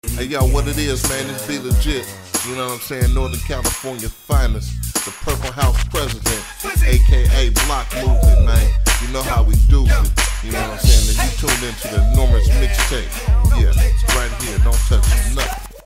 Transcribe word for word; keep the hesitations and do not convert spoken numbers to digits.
Hey yo, what it is, man, this be legit. You know what I'm saying? Northern California's finest, the Purple House president, aka Block Movement, man. You know how we do it. You know what I'm saying? And you tuned into the Enormus Mixtape. Yeah, right here, don't touch nothing.